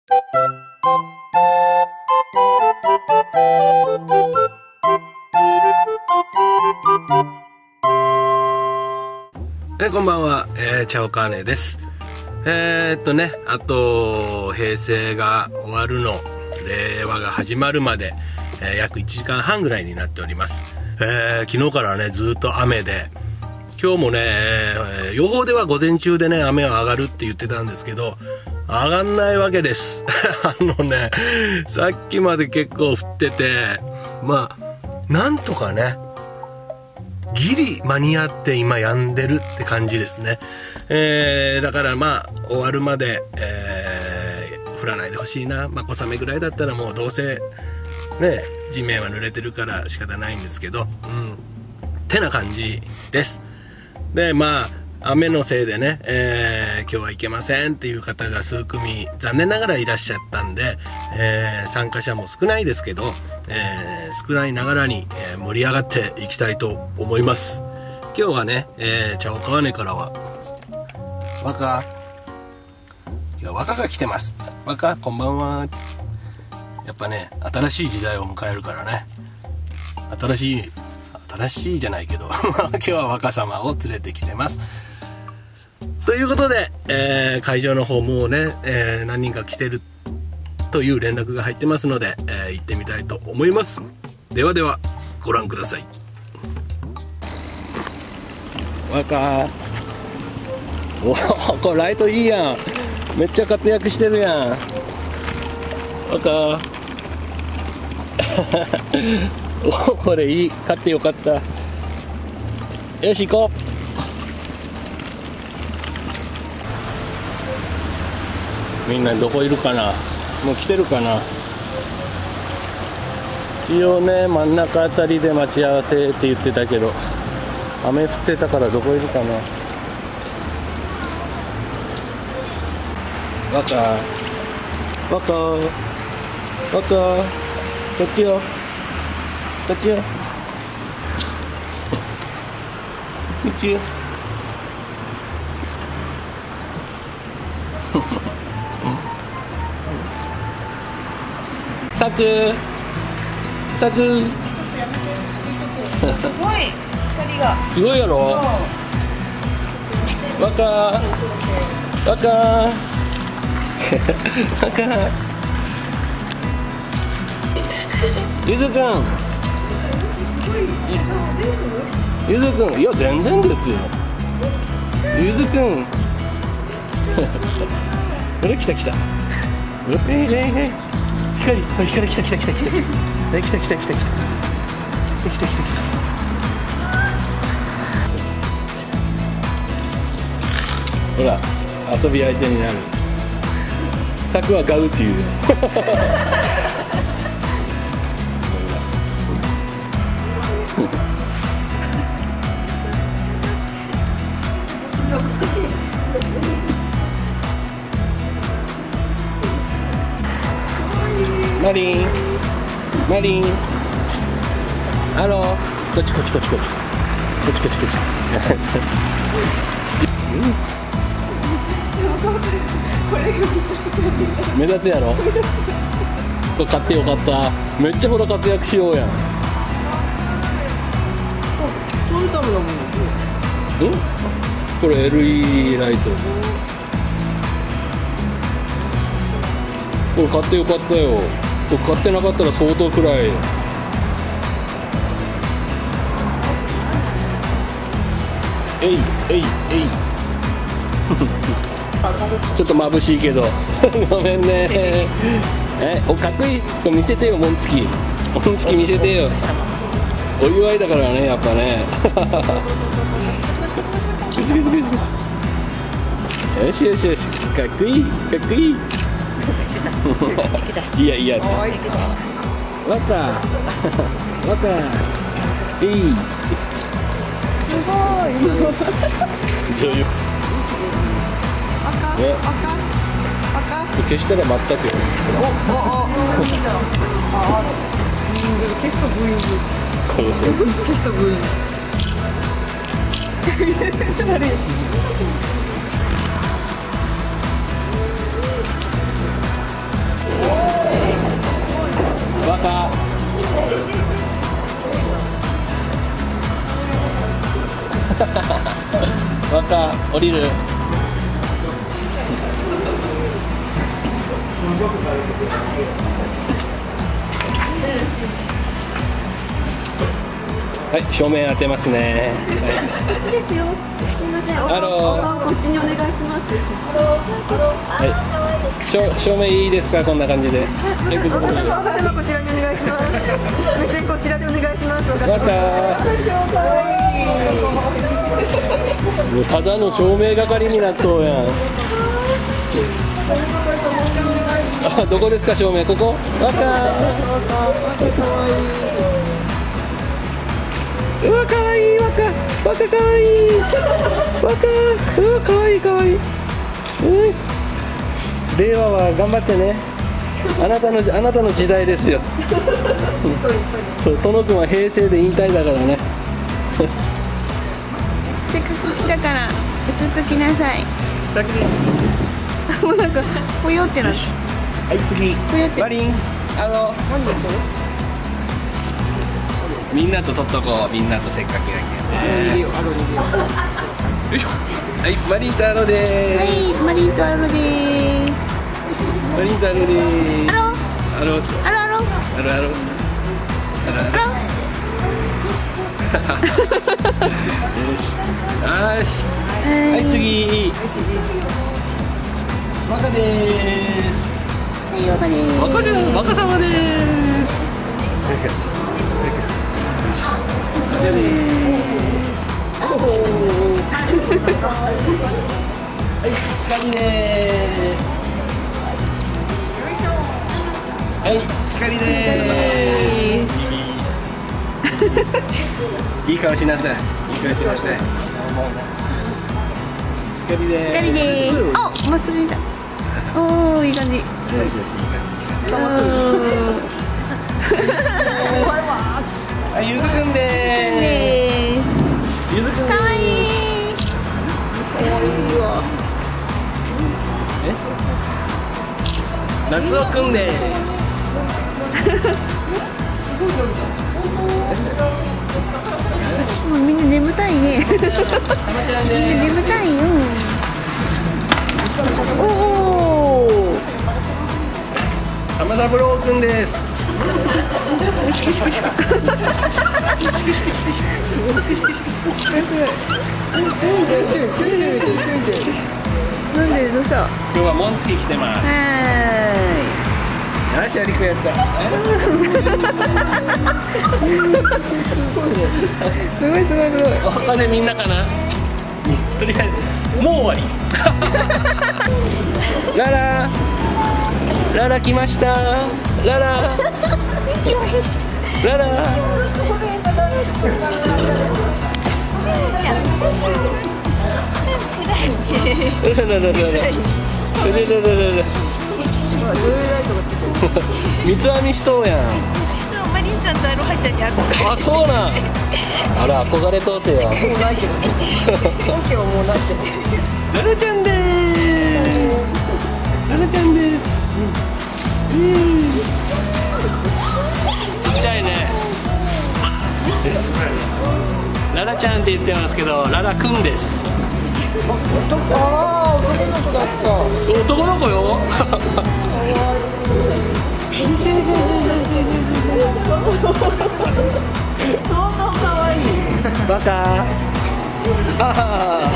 こんばんは、チャオカーネです。あと平成が終わるの令和が始まるまで、約1時間半ぐらいになっております。昨日からねずっと雨で、今日もね、予報では午前中でね雨は上がるって言ってたんですけど、上がんないわけですさっきまで結構降ってて、まあなんとかねギリ間に合って今止んでるって感じですね。だからまあ終わるまで、降らないでほしいな。まあ小雨ぐらいだったらもうどうせね地面は濡れてるから仕方ないんですけど、ってな感じです。でまあ雨のせいでね、今日は行けませんっていう方が数組残念ながらいらっしゃったんで、参加者も少ないですけど、少ないながらに、盛り上がっていきたいと思います。今日はね、チャオカワネからは若、今日若が来てます。若こんばんは。やっぱね新しい時代を迎えるからね、新しいじゃないけど今日は若様を連れてきてます。ということで、会場の方もうね、何人か来てるという連絡が入ってますので、行ってみたいと思います。ではではご覧ください。若おこれライトいいやん、めっちゃ活躍してるやん若おこれいい、買ってよかった。よし行こう。みんなどこいるかな、もう来てるかな。一応ね真ん中あたりで待ち合わせって言ってたけど、雨降ってたからどこいるかな。若こっちよこっちよこっちよサクサクすごい光がすごいやろ。若ゆずくんゆずくん、いや全然ですよゆずくんこれ来た光来たほら遊び相手になる。柵はガウっていうマリンハロー、こっち目立つやろ。これ買ってよかった。めっちゃほら活躍しようやん。 そういうためだもん。 これ LED ライト。これ買ってよかったよ。これ買ってなかったら相当暗い。えいちょっと眩しいけどごめんね。おかっこいい。これ見せてよ、紋付き見せてよ。お祝いだからね、やっぱねよしかっこいいいや若いいすごい女優消したら全くよ。 消すとブーイング。消すとブーイング。 降りる。はい、正面当てますね。 いいですよ。すみません。 ハロー。 こっちにお願いします。 はい、正面いいですか、こんな感じで。はい、 赤様こちらにお願いします。目線こちらでお願いします。 また。もうただの照明係になっとうやん。あ、どこですか、照明、ここ。わか。うわ、かわいい、わか、わか、かわいい。わか、うわ、かわいい、かわいい。うん。令和は頑張ってね。あなたの時代ですよ。そう、殿君は平成で引退だからね。 せっかく来たから映っときなさい。もうなんかぽよってなって。 はい、次。 ぽよって。 マリン、何やってる？みんなと撮っとこう。みんなとせっかくやけんね。よいしょ。はい、マリンとアロではい、 ーす。 マリンとアロでーす。 マリンとアロでーす。 アロ、 アロ、 アロアロ、 アロ、アロ、アロ、 アロ。 よし。はい、次。若でーす。 はい、若でーす。 若様でーす。若でーす。はい、光でーす。はい、光でーす。いい顔しなさい。いい顔しなさい。光でーす。 光でーす。あ、まっすぐいた。おー、いい感じ。 よしよし、いい感じ。はい、ゆずくんでーす。ゆずくん。 かわいい。 夏尾くんでーす。 もうみんな眠たいね。みんな眠たいよ。おお。 玉三郎くんです。 なんでどうした？ 今日は紋付き来てます。 はよし、やりくやった。 すごいすごいすごい。 他でみんなかな。とりあえずもう終わり。ララララ来ました。ララララ三つ編みしとうやん。 マリンちゃんとアロハちゃんに憧れ。 あ、そうなん。あら、憧れとうてや。 もうないけどね。本家はもうないけど。 ララちゃんでーす。ララちゃんです。ちっちゃいね。ララちゃんって言ってますけど、ララくんです。 ああ、男の子だった。 男の子よ。 相当可愛い。 バカ。あ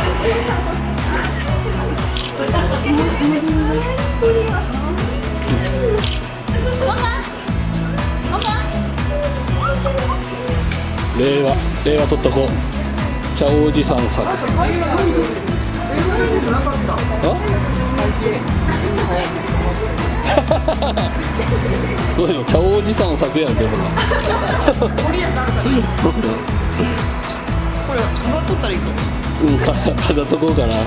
令和取っとこう。茶おじさん作。そうよ、茶おじさん作やんけ、ほら。 これ飾っとったらいいか。 うん、飾っとこうかな。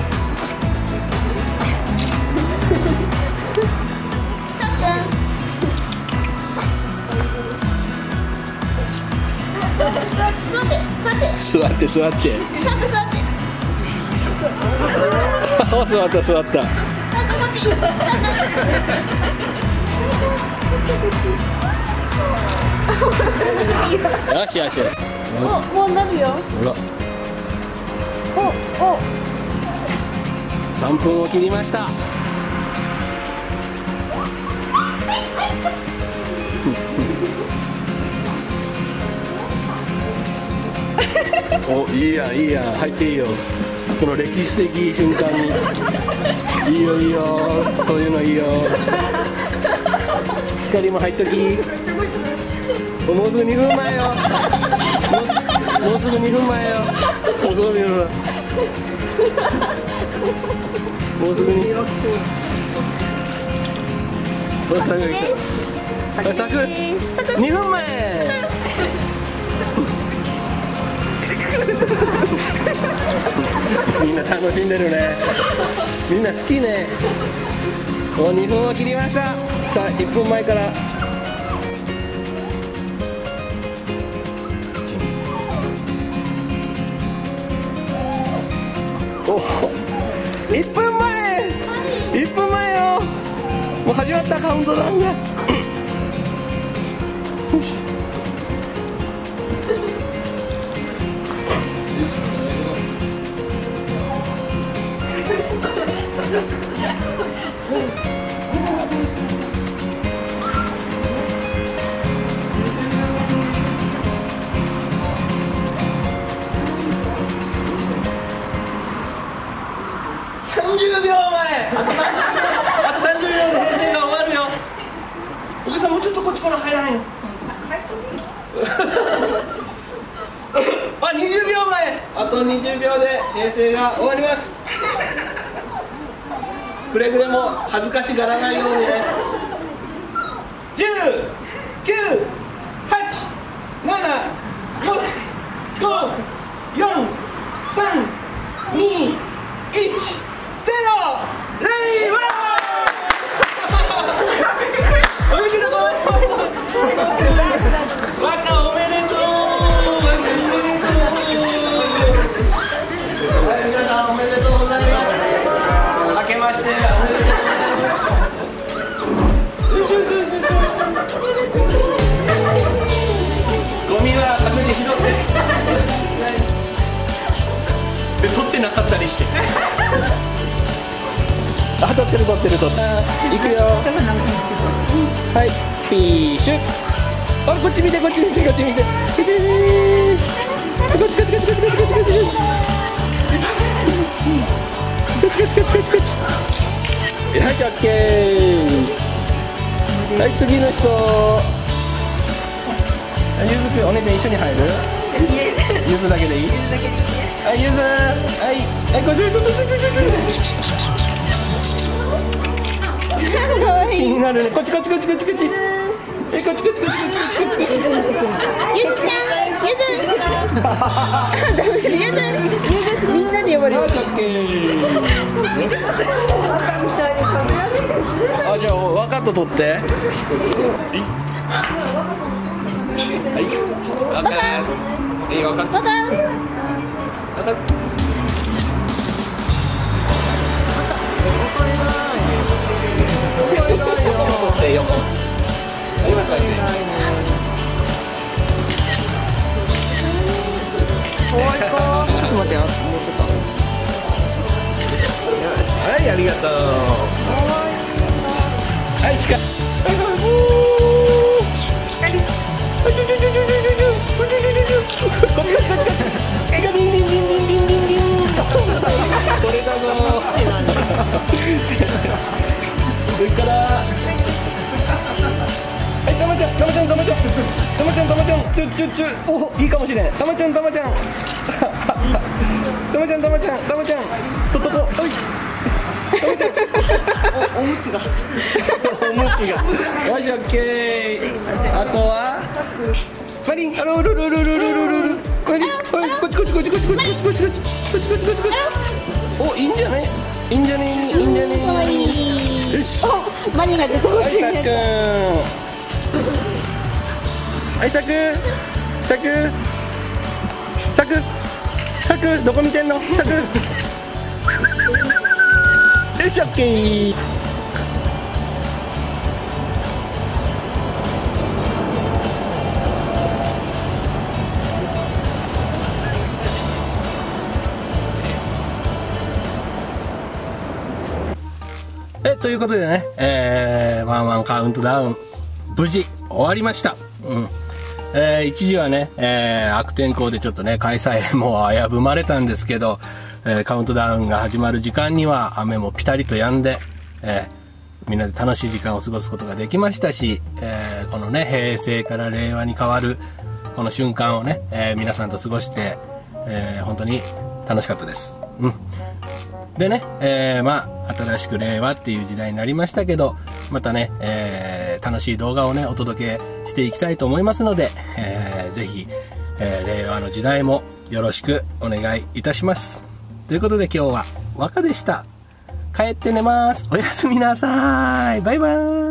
座って座って。座った座った。よしよしよし。 もうなるよ。 ほら。 お 3分を切りました。お、いいやんいいやん、入っていいよ。この歴史的瞬間にいいよいいよ、そういうのいいよ。光も入っとき。もうすぐ2分前よ。もうすぐ2分前よ。もうすぐ2分。もうすぐに。おい、サクが来た。おい、サク。2分前。みんな楽しんでるね。みんな好きね。もう2分を切りました。さあ1分前から。お、1分前。1分前よ。もう始まったカウントダウンが。30秒前。あと30秒で平成が終わるよ。お客さんもうちょっとこっちから入らないの。あ、20秒前。あと20秒で平成が終わります。くれぐれも恥ずかしがらないようにね。10、9、8、7、6、5、4、3、2、1、0、レイワー。おめでとう。若おめでとう。はい、皆さんおめでとうございます。明けましておめでとうございます。ゴミは各自拾ってで取ってなかったりして。あ、取ってる。いくよ。はい、ピーシュ。あれ、こっち見て。こっち見て。こっち。よし、オッケー。はい、次の人。ゆずくん、お姉ちゃん一緒に入る？ゆずだけでいい？はい、ゆず。はい、こっち。かわいい。気になるね。こっち。こっち。ゆずちゃん、みんなで呼ばれる。あ、じゃあワカット取って。はい。ワカ。ワカ。ちょっと待ってよ。もうちょっと。はい、ありがとう。はい、光。これだぞ。それから。はい、たまちゃん。お、いいかもしれん。たまちゃん。とっとこ。はい。おむつが。よし、オッケー。あとは。マリン、ルル。マリン、こっち。お、いいんじゃない。よし。 マリンが出てほしい。 はい、サク、どこ見てんの？サク。よし、オッケー。 ということでね、ワンワンカウントダウン無事終わりました。一時はね、悪天候でちょっとね開催も危ぶまれたんですけど、カウントダウンが始まる時間には雨もピタリと止んで、みんなで楽しい時間を過ごすことができましたし、このね平成から令和に変わるこの瞬間をね、皆さんと過ごして、本当に楽しかったです。でね、新しく令和っていう時代になりましたけど、またね、楽しい動画をねお届けしていきたいと思いますので、ぜひ、令和の時代もよろしくお願いいたします。ということで今日は和歌でした。帰って寝ます。おやすみなさい。バイバイ。